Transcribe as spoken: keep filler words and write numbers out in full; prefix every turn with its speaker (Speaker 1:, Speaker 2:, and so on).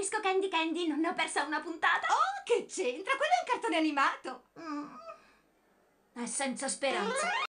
Speaker 1: preferisco Candy Candy, non ne ho persa una puntata.
Speaker 2: Oh, che c'entra? Quello è un cartone animato.
Speaker 1: Mm. È senza speranza.